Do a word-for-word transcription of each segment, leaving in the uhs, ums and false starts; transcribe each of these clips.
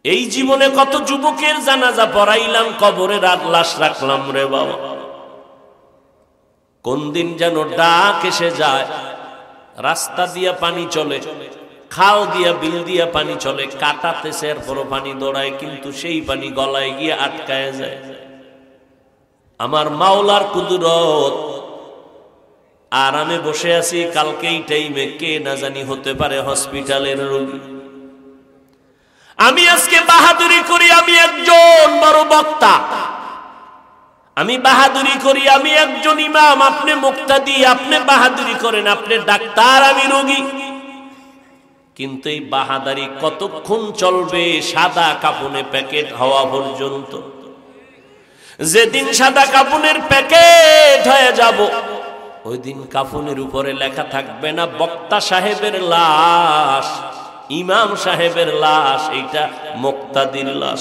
এই জীবনে কত যুবকের জানাজা পড়াইলাম, কবরে রাত লাশ রাখলাম রে বাবা। কোন দিন যেন ডাক এসে যায়, রাস্তা দিয়া পানি চলে, খাল দিয়া বিল দিয়া পানি চলে, কাটাতেছে এরপরও পানি দৌড়ায়, কিন্তু সেই পানি গলায় গিয়ে আটকায় যায়। আমার মাওলার কুদরত। আর আমি বসে আছি, কালকে এই টাইমে কে না জানি হতে পারে হসপিটালের রোগী। আমি আজকে বাহাদুরি করি আমি একজন বড় বক্তা, আমি বাহাদুরি করি আমি একজন ইমাম, আপনি মুক্তাদি, আপনি বাহাদুরি করেন, আপনি ডাক্তার, আমি রোগী। কিন্তু এই বাহাদুরি কতক্ষণ চলবে? সাদা কাপনে প্যাকেট হওয়া পর্যন্ত। যেদিন সাদা কাপনের প্যাকেট হয়ে যাব, ওই দিন কাফনের উপরে লেখা থাকবে না বক্তা সাহেবের লাশ, ইমাম সাহেবের লাশ, এইটা মুক্তাদির লাশ।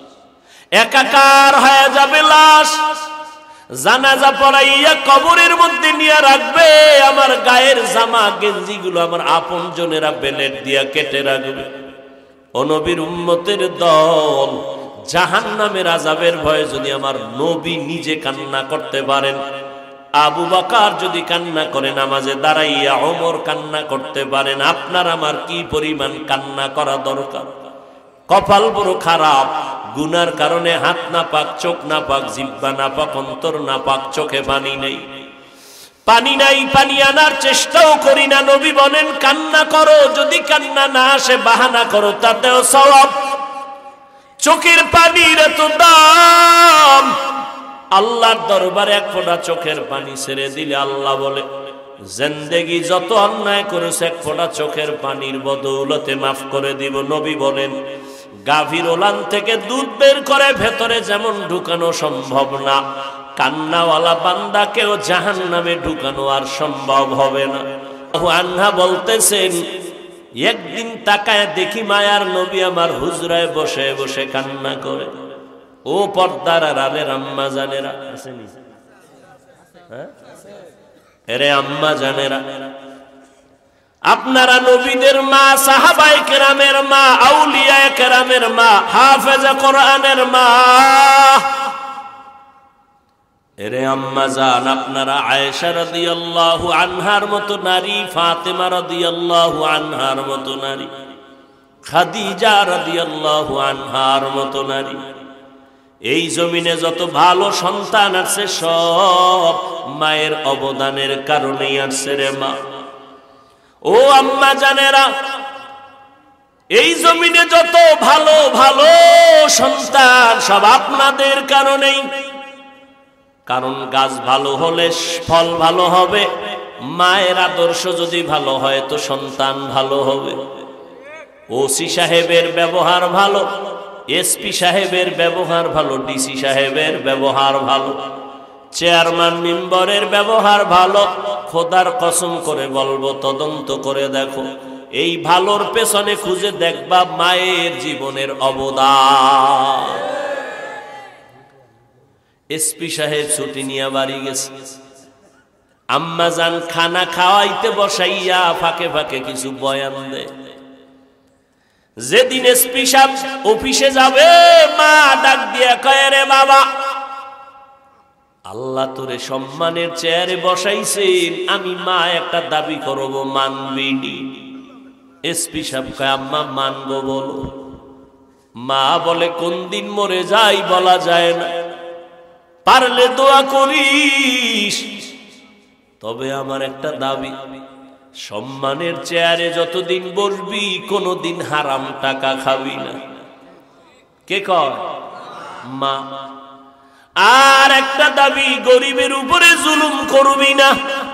একাকার হয়ে যাবে লাশ। জানাজা পড়াইয়া কবরের মধ্যে নিয়ে রাখবে, আমার গায়ের জামা গেঞ্জি গুলো আমার আপন জনেরা বেলেট দিয়া কেটে রাখবে। ও নবীর উম্মতের দল, জাহান্নামের আযাবের ভয়ে যদি আমার নবী নিজে কান্না করতে পারেন, আবু বকর যদি কান্না করে নামাজে দাঁড়াইয়া, ওমর কান্না করতে পারেন, আপনার আমার কি পরিমাণ কান্না করা দরকার? কপাল বড় খারাপ, গুনার কারণে হাত না পাক, চোখ না পাক, জিহ্বা না পাক, অন্তর না পাক, চোখে পানি নেই, পানি নাই, পানি আনার চেষ্টাও করি না। নবী বলেন কান্না করো, যদি কান্না না আসে বাহানা করো, তাতেও সওয়াব। চোখের পানির এত দাম, আল্লাহর দরবারে এক ফোঁটা চোখের পানি ছেড়ে দিলে আল্লাহ বলে জিন্দেগি যত অন্যায় করেছে এক ফোঁটা চোখের পানির বদৌলতে মাফ করে দিব। নবী বলেন গাভীর ওলান থেকে দুধ বের করে ভেতরে যেমন ঢুকানো সম্ভব না, কান্নাওয়ালা বান্দাকেও জাহান্নামে ঢুকানো আর সম্ভব হবে না। আনহা বলতেছেন একদিন তাকায় দেখি মায়ার নবী আমার হুজরায় বসে বসে কান্না করে। ও পর্দার আড়ালের আম্মা জানেরা আসেনি, হ্যাঁ এরে আম্মা জানেরা, আপনারা নবীদের মা, সাহাবায়ে কেরামের মা, আউলিয়ায়ে কেরামের মা, হাফেজে কোরআনের মা, এরে আম্মা জান, আপনারা আয়েশা রাদিয়াল্লাহু আনহার মতো নারী, ফাতেমা রাদিয়াল্লাহু আনহার মতো নারী, খাদিজা রাদিয়াল্লাহু আনহার মতো নারী। এই জমিনে যত ভালো সন্তান আছে সব মায়ের অবদানের কারণেই আসছে রে মা। ও আম্মা জানেরা, এই জমিনে যত ভালো ভালো সন্তান সব আপনাদের কারণেই। কারণ গাছ ভালো হলে ফল ভালো হবে, মায়ের আদর্শ যদি ভালো হয় তো সন্তান ভালো হবে। ওসি সাহেবের ব্যবহার ভালো, এসপি সাহেবের ব্যবহার ভালো, ডিসি সাহেবের ব্যবহার ভালো, চেয়ারম্যান মেম্বারের ব্যবহার ভালো। খোদার কসম করে বলবো, তদন্ত করে দেখো, এই ভালোর পেছনে খুঁজে দেখবা মায়ের জীবনের অবদান। এসপি সাহেব ছুটি নিয়ে বাড়ি গেছে, আম্মা জান খানা খাওয়াইতে বসাইয়া ফাঁকে ফাঁকে কিছু বয়ান দেয়। যেদিন এসপি সাহেব অফিসে যাবে, মা ডাক দিয়া কয় রে বাবা, আল্লাহ তোরে সম্মানের চেয়ারে বসাইছেন, আমি মা একটা দাবি করব, মানবি নি? এসপি সাহেব কয় আম্মা মানবো বলো। মা বলে কোন দিন মরে যাই বলা যায় না, পারলে দোয়া করিস, তবে আমার একটা দাবি, সম্মানের চেয়ারে যতদিন বসবি কোনদিন হারাম টাকা খাবি না। কে কয়? মা। আর একটা দাবি, গরিবের উপরে জুলুম করবি না।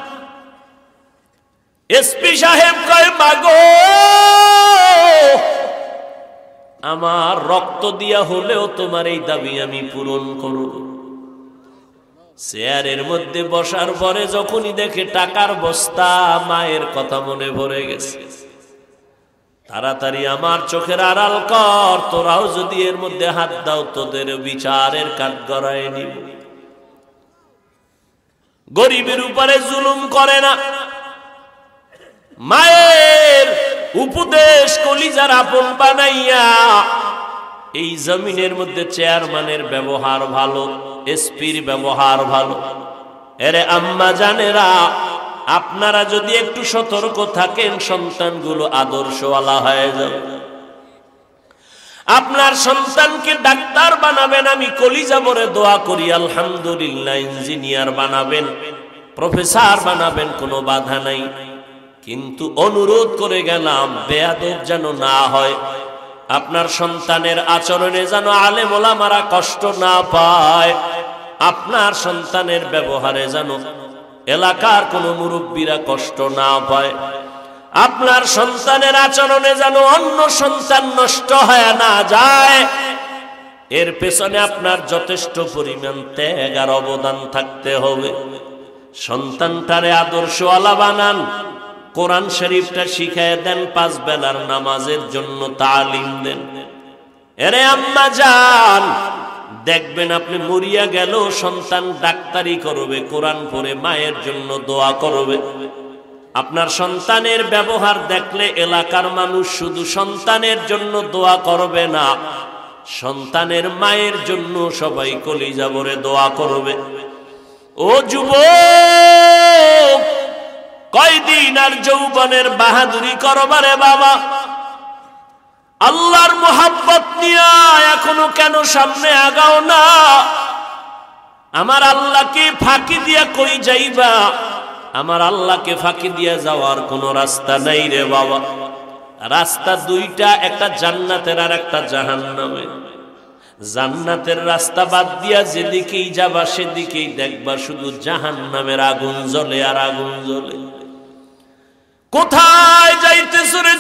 এসপি সাহেব কয় মাগো, আমার রক্ত দিয়া হলেও তোমার এই দাবি আমি পূরণ করব। চেয়ারের মধ্যে বসার পরে যখনই দেখে টাকার বস্তা, মায়ের কথা মনে ভরে গেছে। তাড়াতাড়ি আমার চোখের আড়াল কর, তোরাও যদি এর মধ্যে হাত দাও তোদের বিচারের কাঠ গড়ায় নিব। গরিবের উপরে জুলুম করে না, মায়ের উপদেশ কলিজার আপন বানাইয়া এই জমিনের মধ্যে চেয়ারম্যানের ব্যবহার ভালো, এসপির ব্যবহার ভালো। এরে আম্মা জানেরা, আপনারা যদি একটু সতর্ক থাকেন সন্তানগুলো আদর্শওয়ালা হয়ে যাবে। আপনার সন্তানকে ডাক্তার বানাবেন, আমি কলিজা ভরে দোয়া করি আলহামদুলিল্লাহ। ইঞ্জিনিয়ার বানাবেন, প্রফেসর বানাবেন, কোনো বাধা নাই। কিন্তু অনুরোধ করে গেলাম বেয়াদব যেন না হয়। আপনার সন্তানের আচরণে যেন আলেম ওলামারা কষ্ট না পায়। আপনার সন্তানের ব্যবহারে যেন এলাকার কোনো মুরব্বীরা কষ্ট না পায়। আপনার সন্তানের আচরণে যেন অন্য সন্তান নষ্ট হয়ে না যায়। এর পেছনে আপনার যথেষ্ট পরিমাণ ত্যাগ আর অবদান থাকতে হবে। সন্তানটারে আদর্শওয়ালা বানান, কোরআন শরীফটা শিখায় দেন, পাঁচ বেলার নামাজের জন্য তালিম দেন। এরে আম্মা জান, দেখবেন আপনি মরিয়া গেল সন্তান ডাক্তারি করবে, কোরআন পড়ে মায়ের জন্য দোয়া করবে। আপনার সন্তানের ব্যবহার দেখলে এলাকার মানুষ শুধু সন্তানের জন্য দোয়া করবে না, সন্তানের মায়ের জন্য সবাই কলিজা ভরে দোয়া করবে। ও যুবক, কয়দিন আর যৌবনের বাহাদুরি করবারে বাবা? আল্লাহর মোহাব্বত নিয়ে এখনো কেন সামনে আগাও না? আমার আল্লাহকে ফাঁকি দিয়া কই যাইবা? আমার আল্লাহকে ফাঁকি দিয়া যাওয়ার কোনো রাস্তা নাই রে বাবা। রাস্তা দুইটা, একটা জান্নাতের আর একটা জাহান্নামের। জান্নাতের রাস্তা বাদ দিয়া যেদিকেই যাবা সেদিকেই দেখবা শুধু জাহান্নামের আগুন জ্বলে আর আগুন জ্বলে। কোথায় যাইতেছ রে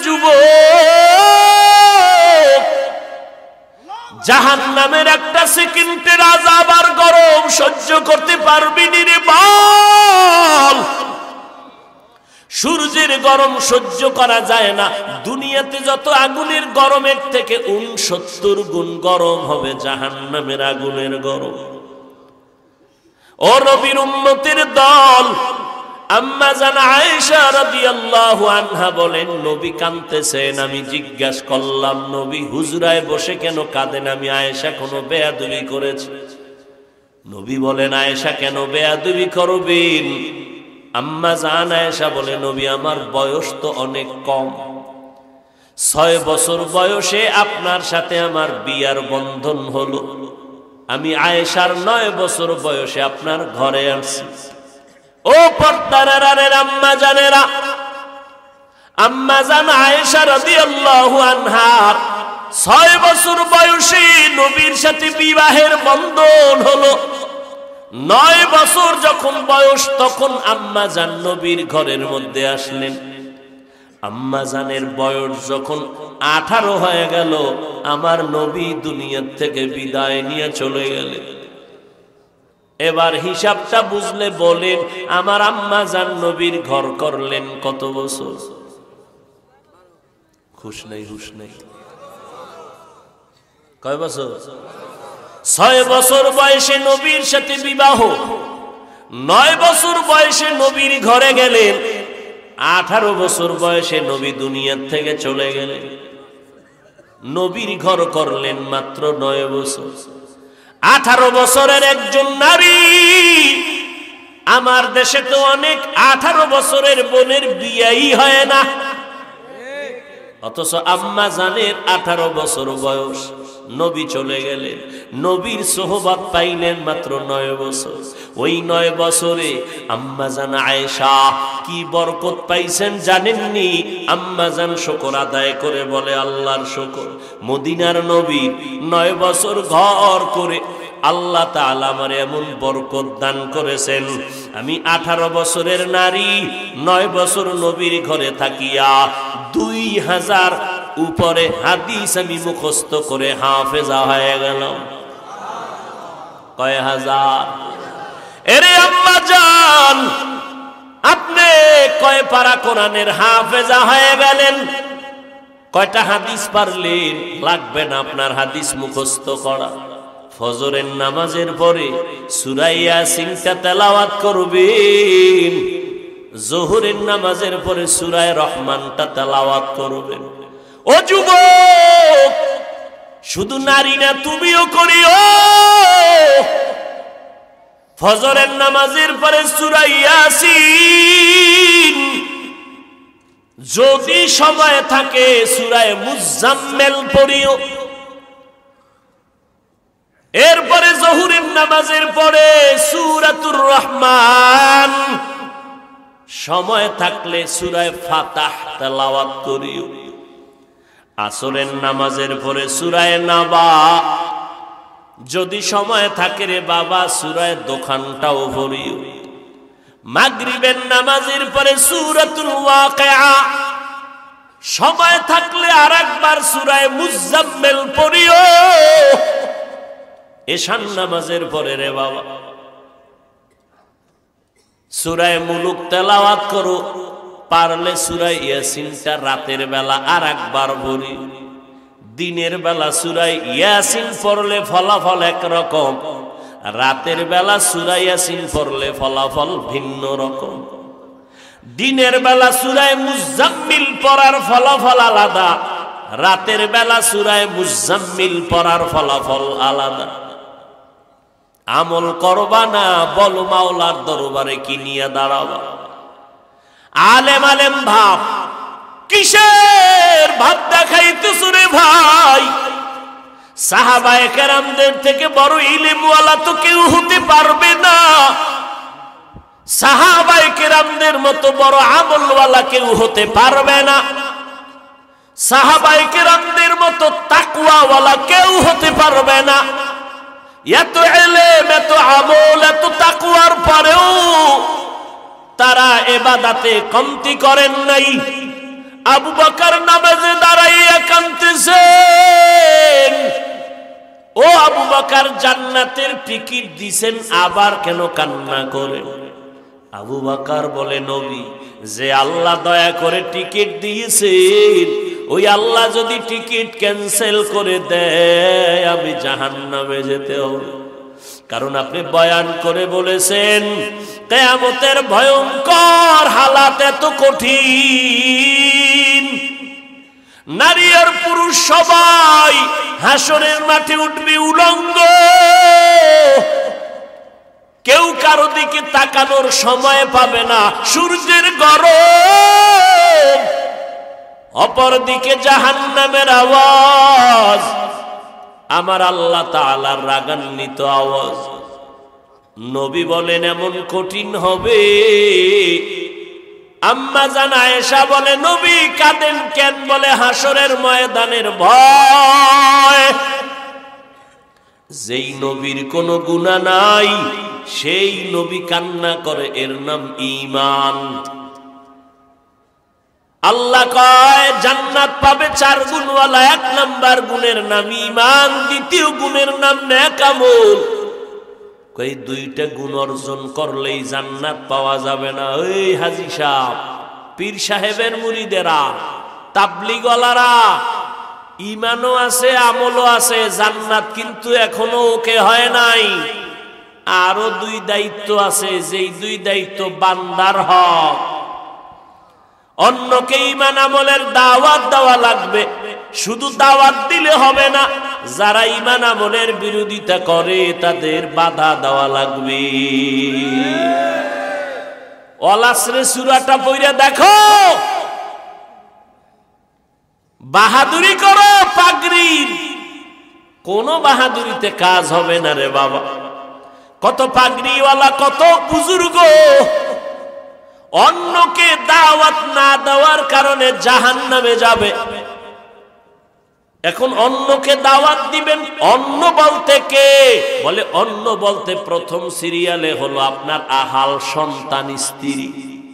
যুবক? জাহান্নামের একটা সেকেন্ডের আযাব আর গরম সহ্য করতে পারবি নি রে বল? সূর্যের গরম সহ্য করা যায় না। দুনিয়াতে যত আগুনের গরমের থেকে উনসত্তর গুণ গরম হবে জাহান্নামের আগুনের গরম। ও নবীর উম্মতের দল, আম্মা জান আয়েশা রাদিয়াল্লাহু আনহা বলেন, নবী কাঁদতেছেন। আমি জিজ্ঞাসা করলাম, নবী হুজরায় বসে কেন কাঁদেন? আমি আয়েশা কোনো বেয়াদবি করেছি? নবী বলেন, আয়েশা কেন বেয়াদবি করবেন? আম্মা জান আয়েশা বলে, নবী আমার বয়স তো অনেক কম, ছয় বছর বয়সে আপনার সাথে আমার বিয়ার বন্ধন হলো। আমি আয়েশার নয় বছর বয়সে আপনার ঘরে আসছি। ও পর্দার আম্মা জানেরা, আম্মা জান আয়েশা রাদিয়াল্লাহু আনহা ছয় বছর বয়সে নবীর সাথে বিবাহের বন্ধন হলো। নয় বছর যখন বয়স তখন আম্মা জান নবীর ঘরের মধ্যে আসলেন। আম্মা জানের বয়স যখন আঠারো হয়ে গেল, আমার নবী দুনিয়ার থেকে বিদায় নিয়ে চলে গেলেন। এবার হিসাবটা বুঝলে বলেন, আমার আম্মা জান নবীর ঘর করলেন কত বছর? খুশ নেই, হুশ নেই। কয় বছর? ছয় বছর বয়সে নবীর সাথে বিবাহ, নয় বছর বয়সে নবীর ঘরে গেলেন, আঠারো বছর বয়সে নবী দুনিয়ার থেকে চলে গেলেন। নবীর ঘর করলেন মাত্র নয় বছর। আঠারো বছরের একজন নারী, আমার দেশে তো অনেক আঠারো বছরের বোনের বিয়েই হয় না, অথচ আম্মা জানের আঠারো বছর বয়স, নবী চলে গেলেন, নবীর সোহবত পাইলেন মাত্র নয় বছর। ওই নয় বছরে আম্মা জান আয়েশা কি বরকত পাইছেন জানেননি? আম্মা জান শুকর আদায় করে বলে, আল্লাহর শুকর, মদিনার নবীর নয় বছর ঘর করে আল্লাহ তাআলা আমারে এমন বরকত দান করেছেন। আমি আঠারো বছরের নারী, নয় বছর নবীর ঘরে থাকিয়া দুই হাজার উপরে হাদিস আমি মুখস্থ করে হাফেজা হয়ে গেলাম। কয় হাজার? এরে আম্মা জান, আপনি কয় পারা কোরআনের হাফেজা হয়ে গেলেন? কয়টা হাদিস পারলেন? লাগবে না আপনার হাদিস মুখস্থ করা। ফজরের নামাজের পরে সূরা ইয়াসিনটা তেলাওয়াত করবেন, যোহরের নামাজের পরে সূরা রহমানটা তেলাওয়াত করবেন। ও যুবক, শুধু নারী না, তুমিও করিও। ফজরের নামাজের পরে সূরা ইয়াসিন, যদি সময় থাকে সূরা মুজাম্মিল পড়িও। এরপরে জোহরের নামাজের পরে সূরাতুর রহমান, সময় থাকলে সূরা ফাতাহ তেলাওয়াত করিও। আসরের নামাজের পরে সূরা নাবা, যদি সময় থাকে রে বাবা সূরা দোকানটাও পড়িও। মাগরিবের নামাজের পরে সূরাতুল ওয়াকিয়া, সময় থাকলে আরেকবার সূরা মুজাম্মিল পড়িও। এশার নামাজের পরে রে বাবা সূরা মুলুক তেলাওয়াত করো। পারলে সূরা ইয়াসিনটা রাতের বেলা আরেকবার পড়ি। দিনের বেলা সূরা ইয়াসিন পড়লে ফলাফল একরকম, রাতের বেলা সূরা ইয়াসিন পড়লে ফলাফল ভিন্ন রকম। দিনের বেলা সূরা মুজাম্মিল পড়ার ফলাফল আলাদা, রাতের বেলা সূরা মুজাম্মিল পড়ার ফলাফল আলাদা। আমল করবা না, বলো মাওলার দরবারে কি নিয়ে দাঁড়াবা? আলেম আলেম ভাব, কিসের ভাব দেখাইতেছ রে ভাই? সাহাবায়ে কেরামদের থেকে বড় ইলমওয়ালা তো কেউ হতে পারবে না, সাহাবায়ে কেরামদের মতো বড় আমলওয়ালা কেউ হতে পারবে না, সাহাবায়ে কেরামদের মতো তাকওয়াওয়ালা কেউ হতে পারবে না। এত ইলম, এত আমল, এত তাকওয়ার পরেও তারা ইবাদতে কমতি করেন নাই। আবু বকর নামাজে দাঁড়াইয়া কাঁদতেছেন। ও আবু বকর, জান্নাতের টিকিট দিছেন, আবার কেন কান্না করে? আবু বকর বলে, নবী, যে আল্লাহ দয়া করে টিকিট দিয়েছেন, ওই আল্লাহ যদি টিকিট ক্যান্সেল করে দেয় আমি জাহান্নামে যেতে হবে। কারণ আপনি বয়ান করে বলেছেন কিয়ামতের ভয়ঙ্কর হালাত এত কঠিন, নারী আর পুরুষ সবাই হাসরের মাঠে উঠবে উলঙ্গ, কেউ কারো দিকে তাকানোর সময় পাবে না, সূর্যের গরম, অপরদিকে জাহান্নামের আওয়াজ, আমার আল্লাহ তাআলার রাগান্বিত আওয়াজ। নবী বলেন এমন কঠিন হবে। আম্মা জান আয়েশা বলে, নবী কাঁদেন কেন? বলে হাসরের ময়দানের ভয়। যেই নবীর কোনো গুনাহ নাই সেই নবী কান্না করে, এর নাম ঈমান। আল্লাহ কয় জান্নাত পাবে চার গুণওয়ালা, এক নাম্বার গুণের নাম ঈমান, দ্বিতীয় গুণের নাম নেক আমল। কই দুইটা গুণ অর্জন করলেই জান্নাত পাওয়া যাবে না। ওই হাজী সাহেব, পীর সাহেবের মুরিদেরা, তাবলীগওয়ালারা, ঈমানও আছে আমলও আছে, জান্নাত কিন্তু এখনো ওকে হয় নাই। আরো দুই দায়িত্ব আছে, যেই দুই দায়িত্ব বান্দার হক। অন্যকে ঈমান আমলের দাওয়াত দেওয়া লাগবে, শুধু দাওয়াত দিলে হবে না, যারা ঈমান আমলের বিরোধিতা করে তাদের বাধা দেওয়া লাগবে। ওয়াল আসরে সূরাটা পড়ে দেখো, বাহাদুরি করো পাগড়ির, কোন বাহাদুরিতে কাজ হবে না রে বাবা। কত পাগড়িওয়ালা, কত বুজুর্গ অন্যকে দাওয়াত না দেওয়ার কারণে জাহান্নামে যাবে। এখন অন্যকে দাওয়াত দিবেন, অন্য বলতে কে? বলে অন্য বলতে প্রথম সিরিয়ালে হলো আপনার আহাল সন্তান স্ত্রী,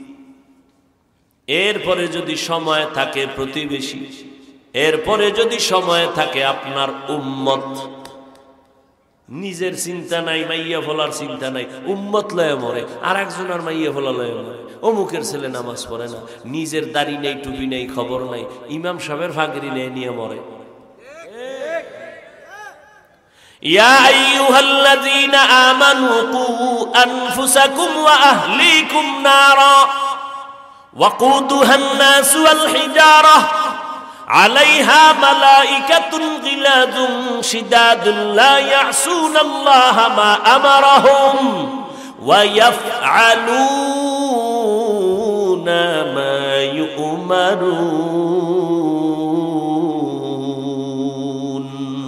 এরপরে যদি সময় থাকে প্রতিবেশী, এরপরে যদি সময় থাকে আপনার উম্মত। নিজের চিন্তা নাই, মাইয়া ফলার চিন্তা নাই, উম্মত লয়ে মরে, আর একজনের মাইয়া ফলা লয়ে মরে। অমুকের ছেলে নামাজ পড়ে না, নিজের দাড়ি নেই, টুপি নেই, খবর নাই, ইমাম সাহেবের ফাগরি নেই, নিয়ে মরে। ইয়া আইয়ুহাল্লাযীনা আমানু কু আনফুসাকুম ওয়া আহলিকুম নারা ওয়াকুদুহান নাস ওয়াল হিজারাহ আলাইহা মালাইকাতুন গিলাযুন শিদাদুন লা ইয়াসুনাল্লাহা মা আমারাহুম ওয়া ইয়াফআলুনা মা ইউমারুন।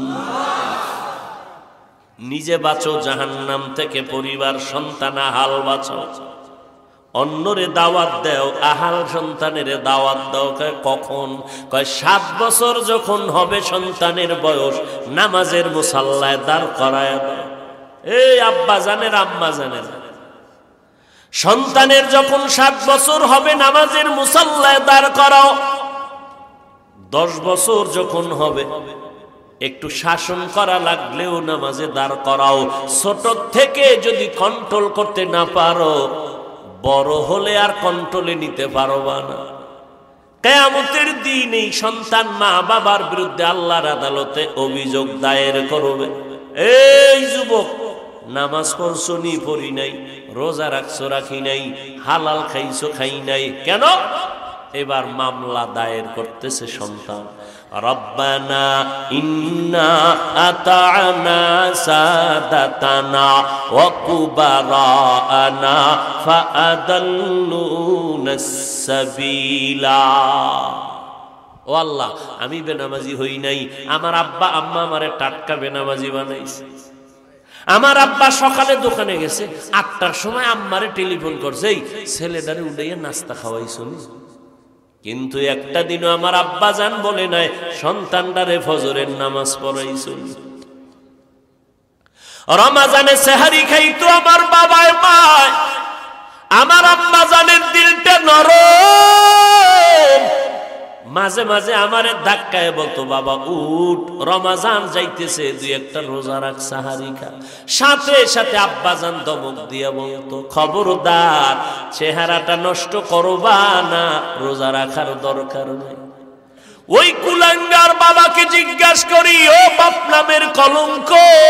নিজে বাঁচো জাহান্নাম থেকে, পরিবার সন্তান আহাল বাঁচো, অন্যরে দাওয়াত দাও, আহাল সন্তানের দাওয়াত দাও। কখন? কয় সাত বছর যখন হবে সন্তানের বয়স, নামাজের মুসাল্লায় দাঁড় করায় দাও। এই আব্বা জানের আম্মা জানের, সন্তানের যখন সাত বছর হবে নামাজের মুসাল্লায় দাঁড় করাও। দশ বছর যখন হবে একটু শাসন করা লাগলেও নামাজে দাঁড় করাও। ছোট থেকে যদি কন্ট্রোল করতে না পারো, বড় হলে আর কন্ট্রোলে নিতে পারবা না। কিয়ামতের দিন এই সন্তান মা বাবার বিরুদ্ধে আল্লাহর আদালতে অভিযোগ দায়ের করবে। এই যুবক, নামাজ পড়ছো নি পড়ি নাই, রোজা রাখছো রাখি নাই, হালাল খাইছো খাই নাই, কেন? এবার মামলা দায়ের করতেছে সন্তান। রব্বানা ইন্না আতা'না সাদাতানা ওয়া কুবারানা ফাআদাল্লুনাস সাবিলা। ও আল্লাহ, আমি বেনামাজি হই নাই, আমার আব্বা আম্মা আমারে টাটকা বেনামাজি বানাইছে। আমার আব্বা সকালে দোকানে গেছে, আটটার সময় আম্মারে টেলিফোন করছে, এই ছেলেটারে উঠাইয়া নাস্তা খাওয়াইছো। কিন্তু একটা দিনও আমার আব্বা জান বলে নাই সন্তানটারে ফজরের নামাজ পড়াইছো। রমাজানে সেহারি খাইতো আমার বাবায় মায়, আমার আম্মা জানের দিলটা নরম, মাঝে মাঝে আমারে ধাক্কায় বলতো, বাবা উঠ, রমাজান যাইতেছে, দুই একটা রোজা রাখ, সাহারি খা। সাথে সাথে আব্বাজান দমক দিয়া বলতো, খবরদার চেহারাটা নষ্ট করবা না, রোজা রাখার দরকার নাই। ওই কুলাঙ্গার বাবাকে জিজ্ঞাসা করি, ও বাপ নামের কলঙ্ক,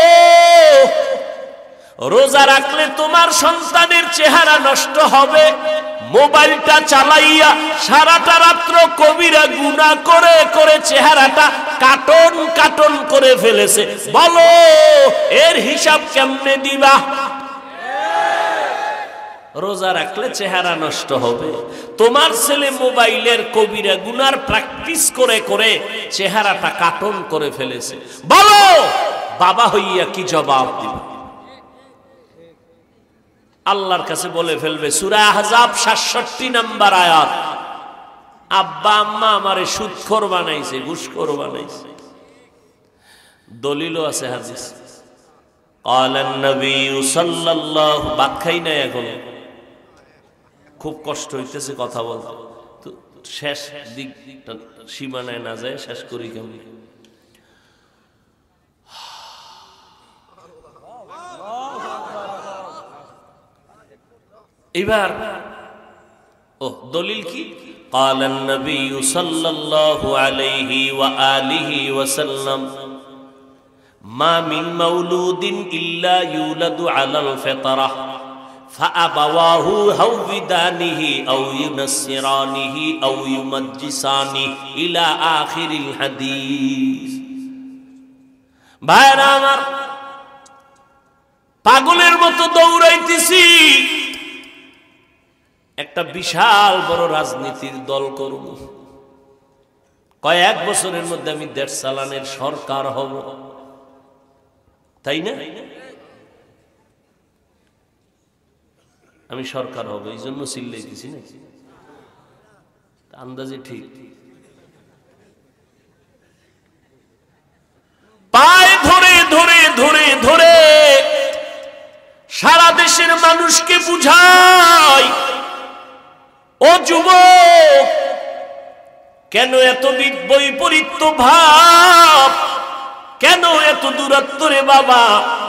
রোজা রাখলে তোমার সন্তানের চেহারা নষ্ট হবে, মোবাইলটা চালাইয়া সারাটা রাত্র কবিরা গুনাহ করে করে চেহারাটা কাটন কাটন করে ফেলেছে, বলো এর হিসাব কেমনে দিবা? রোজা রাখলে চেহারা নষ্ট হবে, তোমার ছেলে মোবাইলের কবিরা গুনার প্র্যাকটিস করে করে চেহারাটা কাটন করে ফেলেছে, বলো বাবা হইয়া কি জবাব দিবা? আল্লাহর কাছে বলে ফেলবে। সূরা আহজাব সাতষট্টি নাম্বার আয়াত। আব্বা আম্মা আমারে সুদখোর বানাইছে, ঘুষখোর বানাইছে। দলিলও আছে হাদিস। ক্বালান নবী সাল্লাল্লাহু, ভাত খাই না এখন, খুব কষ্ট হইতেছে কথা বলতে, তো শেষ দিক সীমানায় না যায় শেষ করি কেমন। এবার ও দলিল কি? ক্বালান নবী সাল্লাল্লাহু আলাইহি ওয়া আলিহি ওয়াসাল্লাম, মা মিন মাউলুদিন ইল্লা ইউলাদু আলাল ফিতরাহ ফাআবাওয়াহু হাউবিদানিহি আও ইউনাসসিরানিহি আও ইউমাজ্জিসানিহি ইলা আখিরিল হাদিস। ভাইরা আমার, পাগলের মতো দৌড়াইতেছি, একটা বিশাল বড় রাজনীতির দল করব, কয়েক বছরের মধ্যে আমি দেশ চালানের সরকার হব, তাই না? আমি সরকার হব, এই জন্য চিল্লাইতেছি না, আন্দাজে ঠিক। পায়ে ধরে ধরে ধরে ধরে সারা দেশের মানুষকে বুঝাই, ও যুবক, কেন এত বৈপরীত্য ভাব, কেন এত দূরত্ব রে বাবা?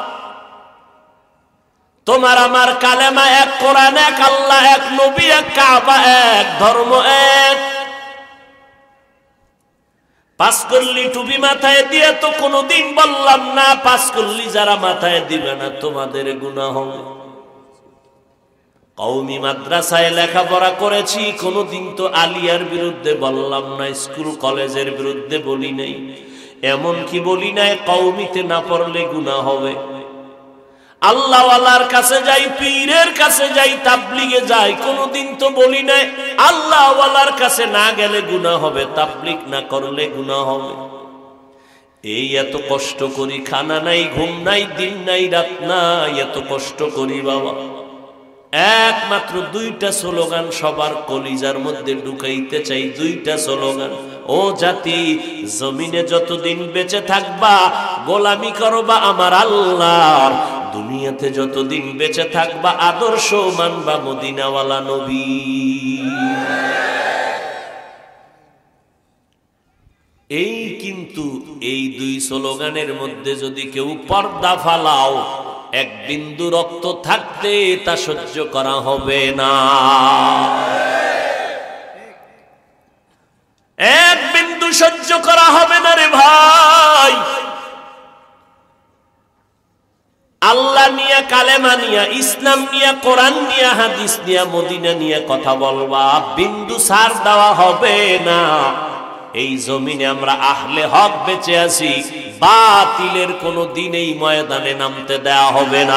তোমার আমার কালেমা এক, কোরআন এক, আল্লাহ এক, নবী এক, কাবা এক, ধর্ম এক। পাঁচ কল্লি টুপি মাথায় দিয়ে তো কোনোদিন বললাম না পাঁচ কল্লি যারা মাথায় দিবে না তোমাদের গুনাহ হবে। কওমি মাদ্রাসায় লেখাপড়া করেছি, কোনোদিন তো আলিয়ার বিরুদ্ধে বললাম না, স্কুল কলেজের বিরুদ্ধে বলি নাই, এমন কি বলি নাই কওমিতে না পড়লে গুনাহ হবে। আল্লাহওয়ালার কাছে যাই, পীরের কাছে যাই, তাবলিগে যাই, কোনোদিন তো বলি নাই আল্লাহওয়ালার কাছে না গেলে গুনাহ হবে, তাবলিগ না করলে গুনাহ হবে। এই এত কষ্ট করি, খানা নাই, ঘুম নাই, দিন নাই, রাত নাই, এত কষ্ট করি বাবা, একমাত্র দুইটা স্লোগান সবার কলিজার মধ্যে ঢুকাইতে চাই, দুইটা স্লোগান। ও জাতি, জমিনে যতদিন বেঁচে থাকবা গোলামি করবা আমার আল্লাহর, দুনিয়াতে যতদিন বেঁচে থাকবা আদর্শ মানবা মদিনাওয়ালা নবী। এই কিন্তু এই দুই স্লোগানের মধ্যে যদি কেউ পর্দা ফালাও, এক বিন্দু রক্ত থাকতে তা সহ্য করা হবে না, এক বিন্দু সহ্য করা হবে না রে ভাই। আল্লাহ নিয়ে, কালেমা নিয়ে, ইসলাম নিয়ে, কোরআন নিয়ে, হাদিস নিয়ে, মদিনা নিয়ে কথা বলবা, বিন্দু সার দেওয়া হবে না। এই জমিনে আমরা আহলে হক বেঁচে আছি, বাতিলের কোনো দিন এই ময়দানে নামতে দেয়া হবে না।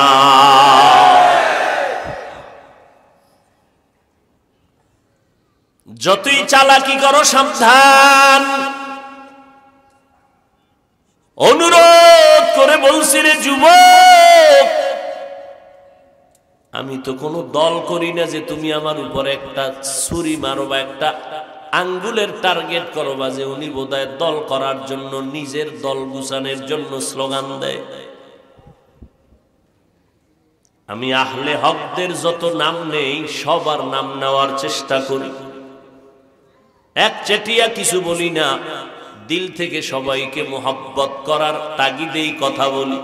যতই চালাকি করো সাবধান। অনুরোধ করে বলছি রে যুবক, আমি তো কোনো দল করি না যে তুমি আমার উপরে একটা ছুরি মারো বা একটা আঙ্গুলের টার্গেট করো, বা যে উনি বোধহয় দল করার জন্য, নিজের দল গুছানোর জন্য স্লোগান দেয়। আমি আহলে হকদের যত নাম নেই সবার নাম নেওয়ার চেষ্টা করি, এক চেটিয়া কিছু বলি না, দিল থেকে সবাইকে মোহাব্বত করার তাগিদেই কথা বলি।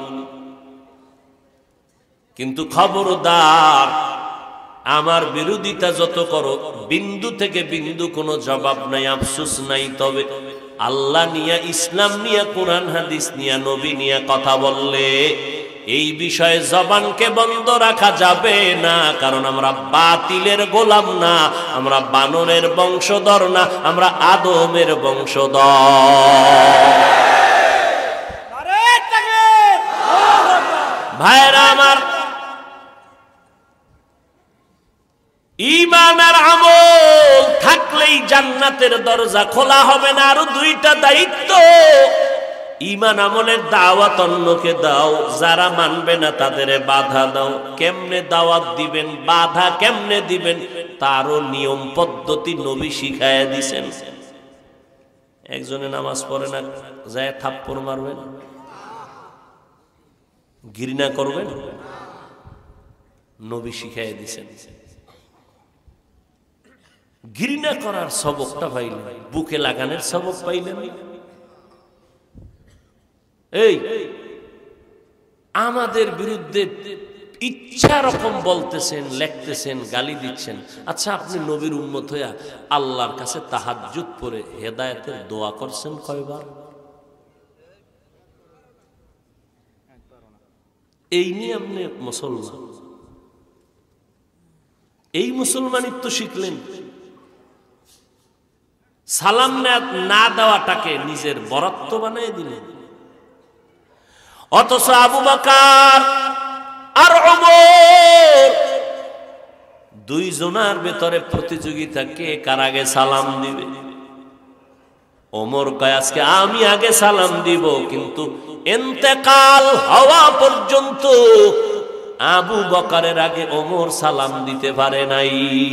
কিন্তু খবরদার, আমার বিরোধিতা যত করো, বিন্দু থেকে বিন্দু কোনো জবাব নাই, আফসোস নাই। তবে আল্লাহ নিয়ে, ইসলাম নিয়ে, কোরআন হাদিস নিয়ে, নবী নিয়ে কথা বললে এই বিষয়ে জবানকে বন্ধ রাখা যাবে না। কারণ আমরা বাতিলের গোলাম না, আমরা বানরের বংশধর না, আমরা আদমের বংশধর। ভাইরা আমার, ঈমান আর আমল থাকলেই জান্নাতের দরজা খোলা হবে না। আরো দুইটা দায়িত্ব, ঈমান আমলের দাওয়াত অন্যকে দাও, যারা মানবে না তাদের বাধা দাও। কেমনে দাওয়াত দিবেন, বাধা কেমনে দিবেন, তারও নিয়ম পদ্ধতি নবী শিখায়া দিছেন। একজনে নামাজ পড়ে না, যায় থাপ্পড় মারবেন, ঘৃণা করবেন, নবী শিখায়া দিছেন। ঘৃণা করার সবকটা পাইলেন, বুকে লাগানোর সবক পাইলেন। এই আমাদের বিরুদ্ধে ইচ্ছা রকম বলতেছেন, লেখতেছেন, গালি দিচ্ছেন। আচ্ছা, আপনি নবীর উম্মত হইয়া আল্লাহর কাছে তাহাজ্জুদ পড়ে হেদায়েতের দোয়া করছেন কয়বার? এই নিয়ে আপনি মুসলমান, এই মুসলমানিত্ব শিখলেন। সালাম না দেওয়াটাকে নিজের বরত্ব বানিয়ে দিলেন। অথচ আবু বকর আর ওমর দুইজনের ভেতরে প্রতিযোগিতা, কে কার আগে সালাম দিবে। ওমর কয় আজকে আমি আগে সালাম দিব, কিন্তু ইন্তেকাল হওয়া পর্যন্ত আবু বকরের আগে ওমর সালাম দিতে পারে নাই।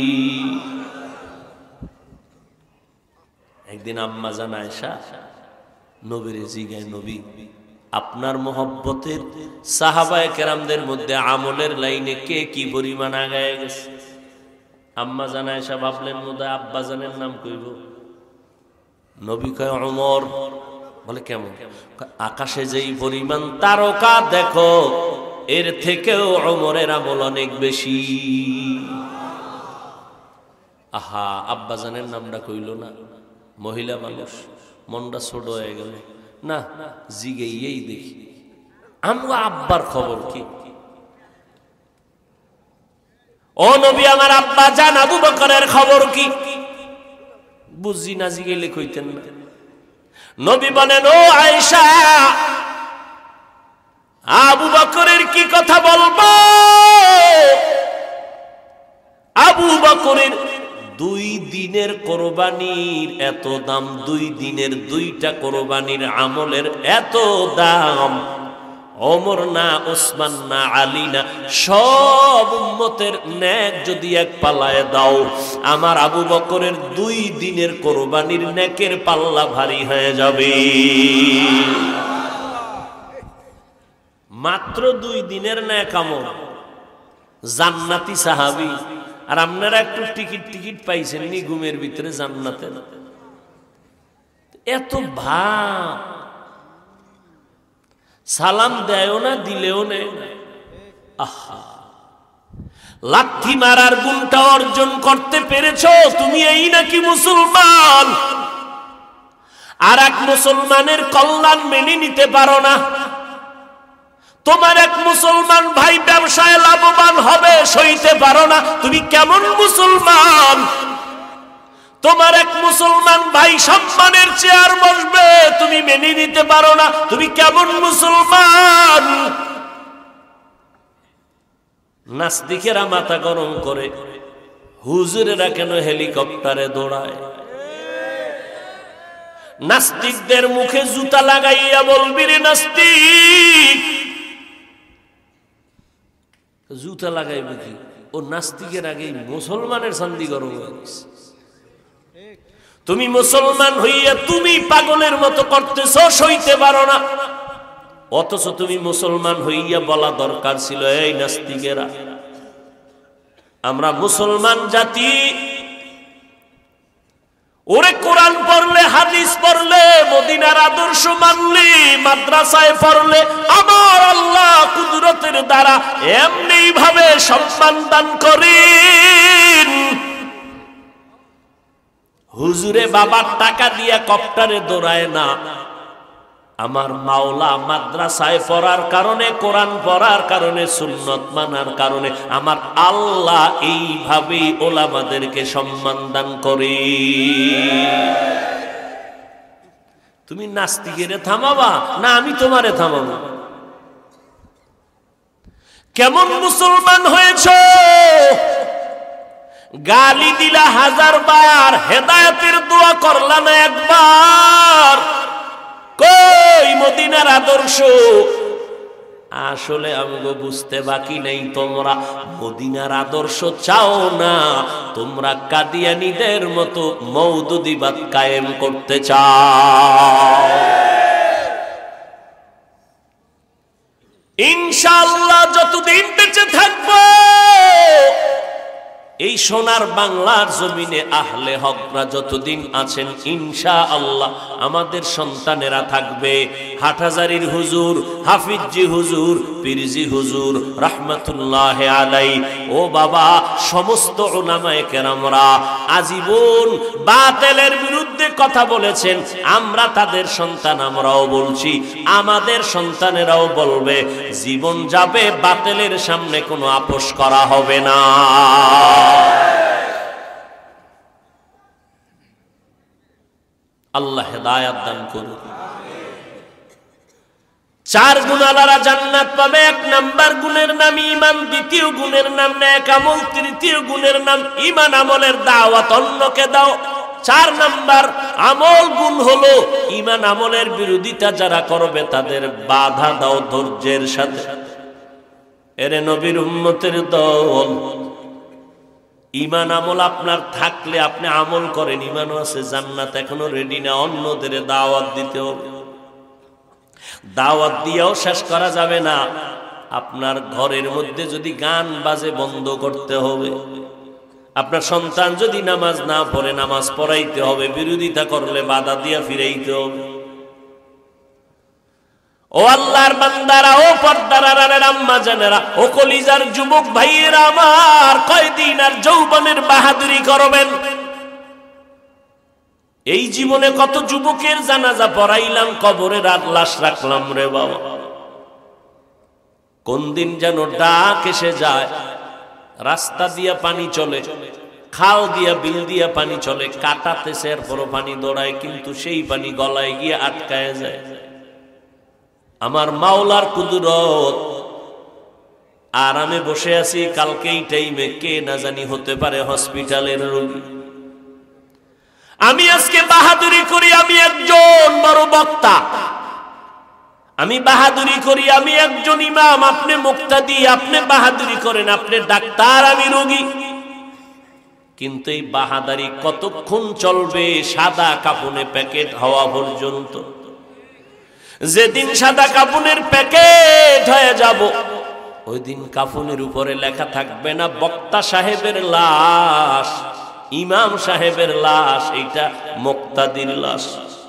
একদিন আম্মা জান আয়েশা নবীরে জিগায়, নবী আপনার মোহব্বতের সাহাবায়ে কেরামদের মধ্যে আমলের লাইনে কে কি পরিমাণ আগায় গেছে? আম্মা জান আয়েশা ভাবলেন বোধহয় আব্বা জানের নাম কইব। নবী কয় ওমর। বলে কেমন? আকাশে যেই পরিমাণ তারকা দেখো, এর থেকেও ওমরের আমল অনেক বেশি। আহা, আব্বা জানের নামটা কইল না, মহিলা মানুষ, মনটা ছোট হয়ে গেল। না, জিগেই দেখি আমরা আব্বার খবর কি। ও নবী আমার আব্বা জান আবু বকরের খবর কি? বুঝি না জিগেলে কইতেন না। নবী বলেন ও আয়েশা আবু বকরের কি কথা বলবো? আবু বকরের দুই দিনের কোরবানির এত দাম, দুই দিনের দুইটা কোরবানির আমলের এত দাম। ওমর না, ওসমান না, আলী না, সব উম্মতের নেক যদি এক পাল্লায় দাও, আমার আবু বকরের দুই দিনের কোরবানির নেকের পাল্লা ভারী হয়ে যাবে। মাত্র দুই দিনের নেক আমল, জান্নাতি সাহাবী। আর আপনারা একটু টিকিট টিকিট পাইছেন নি ঘুমের ভিতরে জান্নাতে? এত ভাব, সালাম দেয়ও না, দিলেও নেই। আহা, লাঠি মারার গুণটা অর্জন করতে পেরেছ তুমি, এই নাকি মুসলমান? আর এক মুসলমানের কল্যাণ মেনে নিতে পারো না। তোমার এক মুসলমান ভাই ব্যবসায় লাভবান হবে, সইতে পারো না। তুমি কেমন মুসলমান? তোমার এক মুসলমান ভাই সম্মানের চেয়ার বসবে, তুমি মেনে নিতে পারো না। তুমি কেমন মুসলমান? নাস্তিকেরা মাথা গরম করে, হুজুরেরা কেন হেলিকপ্টারে দৌড়ায়? নাস্তিকদের মুখে জুতা লাগাইয়া বলবি রে নাস্তিক, জুতা লাগাইবে কি? ও নাস্তিকের আগে মুসলমানের শান্তি গরম হয়ে গেছে। তুমি মুসলমান হইয়া তুমি পাগলের মতো করতেছ, সইতে পারো না। অথচ তুমি মুসলমান হইয়া বলা দরকার ছিল, এই নাস্তিকেরা, আমরা মুসলমান জাতি, ওরে কোরআন পড়লে, হাদিস পড়লে, মদিনার আদর্শ মানলে, মাদ্রাসায় পড়লে আমার আল্লাহ কুদরতের দ্বারা এমনি ভাবে সম্মান দান করেন। হুজুরে বাবার টাকা দিয়া কপ্টারে দৌড়ায় না, আমার মাওলা মাদ্রাসায় পড়ার কারণে, কোরআন পড়ার কারণে, সুন্নত মানার কারণে আমার আল্লাহ এইভাবেই ওলামাদেরকে সম্মান দান করে। তুমি নাস্তিকেরে থামাবা না আমি তোমারে থামাবো? কেমন মুসলমান হয়েছ? গালি দিলা হাজার বার, হেদায়েতের দোয়া করলা না একবার? কই মদিনার আদর্শ? আসলে আমগো বুঝতে বাকি নেই, তোমরা মদিনার আদর্শ চাও না, তোমরা কাদিয়ানীদের মতো মওদুদিবাদ কায়েম করতে চাও। ইনশাআল্লাহ যতদিন বেঁচে থাকবো এই সোনার বাংলার জমিনে আহলে হকরা যতদিন আছেন, ইনশাআল্লাহ আমাদের সন্তানেরা থাকবে। হাটহাজারীর হুজুর, হাফিজি হুজুর, পীরজি হুজুর রাহমাতুল্লাহ আলাই, ও বাবা, সমস্ত উলামায়ে কেরামরা আজীবন বাতিলের বিরুদ্ধে কথা বলেছেন। আমরা তাদের সন্তান, আমরাও বলছি, আমাদের সন্তানেরাও বলবে, জীবন যাবে, বাতিলের সামনে কোনো আপোষ করা হবে না। আল্লাহ হেদায়াত দান করুন। চার গুণালারা জান্নাত পাবে। এক নাম্বার গুণের নাম ঈমান, দ্বিতীয় গুণের নাম নেক আমল, তৃতীয় গুণের নাম ঈমান আমলের দাওয়াত অন্যকে দাও। চার নাম্বার আমল গুণ হলো ঈমান আমলের বিরোধিতা যারা করবে তাদের বাধা দাও ধৈর্যের সাথে। এরে নবীর উম্মতের দল, ঈমান আমল আপনার থাকলে আপনি আমল করেন, ঈমানও আছে, জান্নাত এখনো রেডি না, অন্যদের দাওয়াত দিতে হবে। দাওয়াত দিয়েও শেষ করা যাবে না। আপনার ঘরের মধ্যে যদি গান বাজে বন্ধ করতে হবে। আপনার সন্তান যদি নামাজ না পড়ে নামাজ পড়াইতে হবে, বিরোধিতা করলে বাধা দিয়া ফিরাইতে হবে। ও আল্লাহর বান্দারা, ও পর্দার আড়ালের আম্মা জানেরা, ও কলিজার যুবক ভাইয়েরা আমার, কয়দিন আর যৌবনের বাহাদুরি করবেন? এই জীবনে কত যুবকের জানাজা পড়াইলাম, কবরে রাত লাশ রাখলাম রে বাবা। কোন দিন যেন ডাক এসে যায়, রাস্তা দিয়া পানি চলে, খাল দিয়া বিল দিয়া পানি চলে, কাটাতেছে এরপরও পানি দৌড়ায়, কিন্তু সেই পানি গলায় গিয়ে আটকায় যায়। আমার মাওলার কুদরত। আর আমি বসে আছি, কালকে এই টাইমে কে না জানি হতে পারে হসপিটালের রোগী। আমি আজকে বাহাদুরি করি, আমি একজন বড় বক্তা, আমি বাহাদুরি করি, আমি একজন ইমাম, আপনি মুক্তাদি, আপনি বাহাদুরি করেন, আপনি ডাক্তার, আমি রোগী। কিন্তু এই বাহাদুরি কতক্ষণ চলবে? সাদা কাপনে প্যাকেট হওয়া পর্যন্ত। যেদিন সাদা কাপনের প্যাকেট হয়ে যাব, ওই দিন কাফনের উপরে লেখা থাকবে না বক্তা সাহেবের লাশ, ইমাম সাহেবের লাশ, এইটা মুক্তাদির লাশ।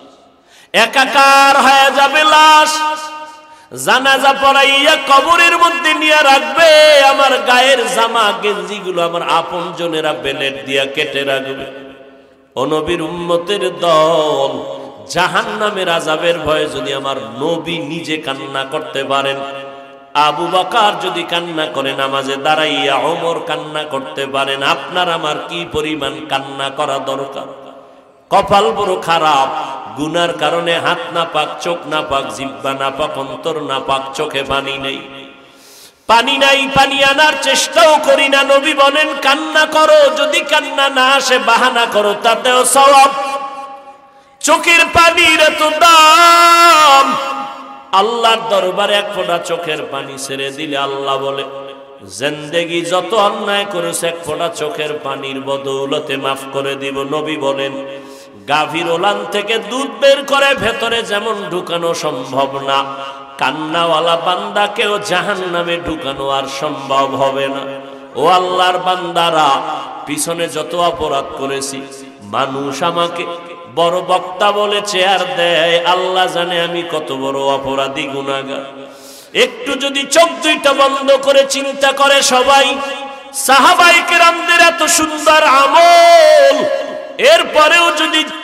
একাকার হয়ে যাবে লাশ। জানাজা পড়াইয়া কবরের মধ্যে নিয়ে রাখবে, আমার গায়ের জামা গেঞ্জি গুলো আমার আপন জনেরা বেলেট দিয়া কেটে রাখবে। ও নবীর উম্মতের দল, জাহান্নামের আযাবের ভয়ে যদি আমার নবী নিজে কান্না করতে পারেন, আবু বকর যদি কান্না করে নামাজে দাঁড়াইয়া, ওমর কান্না করতে পারেন, আপনার আমার কি পরিমাণ কান্না করা দরকার? কপাল বড় খারাপ, গুনার কারণে হাত না পাক, চোখ না পাক, জিহ্বা না পাক, অন্তর না পাক, চোখে পানি নেই, পানি নাই, পানি আনার চেষ্টাও করি না। নবী বলেন কান্না করো, যদি কান্না না আসে বাহানা করো, তাতেও সওয়াব। চোখের পানির এত দাম, আল্লাহর দরবারে এক ফোঁটা চোখের পানি ছেড়ে দিলে আল্লাহ বলে জিন্দেগি যত অন্যায় করেছে এক ফোঁটা চোখের পানির বদৌলতে মাফ করে দিব। নবী বলেন গাভীর ওলান থেকে দুধ বের করে ভেতরে যেমন ঢুকানো সম্ভব না, কান্নাওয়ালা বান্দাকেও জাহান্নামে ঢুকানো আর সম্ভব হবে না। ও আল্লাহর বান্দারা, পিছনে যত অপরাধ করেছি, মানুষ আমাকে বড় বক্তা বলে চেয়ার দেয়, আল্লাহ জানে আমি কত বড় অপরাধী গুনাহগার। একটু যদি চোখ দুইটা বন্ধ করে চিন্তা করে সবাই, সাহাবায়ে কেরামদের এত সুন্দর আমল, এরপরেও যদি